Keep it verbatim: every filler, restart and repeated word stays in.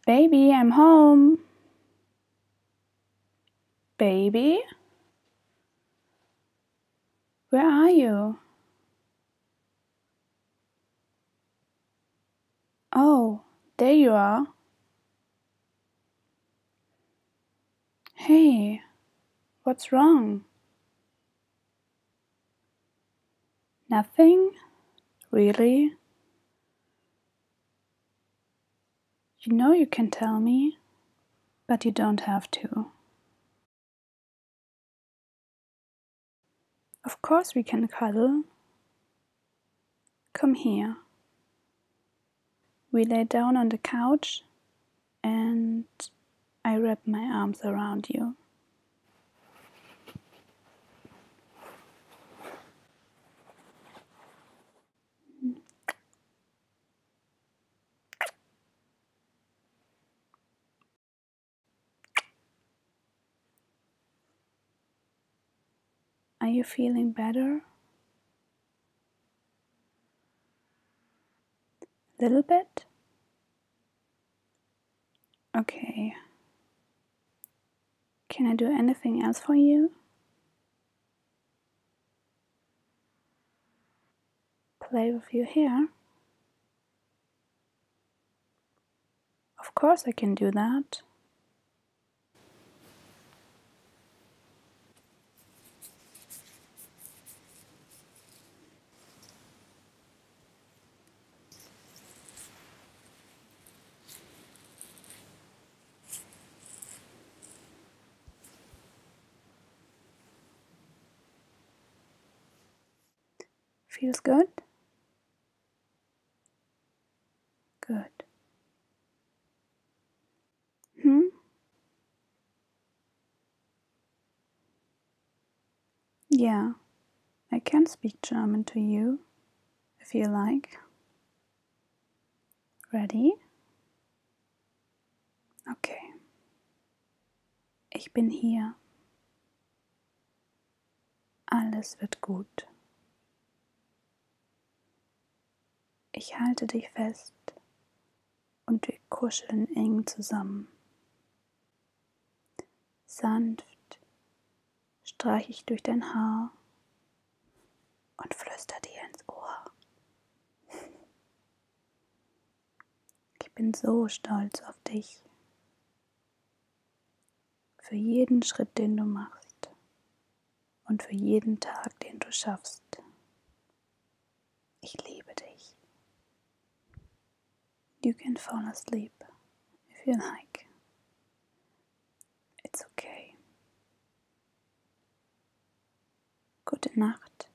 Baby, I'm home. Baby? Where are you? Oh, there you are. Hey, what's wrong? Nothing? Really? You know you can tell me, but you don't have to. Of course we can cuddle. Come here. We lay down on the couch and I wrap my arms around you. Are you feeling better? A little bit? Okay. Can I do anything else for you? Play with your hair? Of course I can do that. Feels good? Good. Hmm? Yeah, I can speak German to you, if you like. Ready? Okay. Ich bin hier. Alles wird gut. Ich halte dich fest und wir kuscheln eng zusammen. Sanft streiche ich durch dein Haar und flüster dir ins Ohr. Ich bin so stolz auf dich. Für jeden Schritt, den du machst und für jeden Tag, den du schaffst. Ich liebe dich. You can fall asleep if you like. It's okay. Gute Nacht.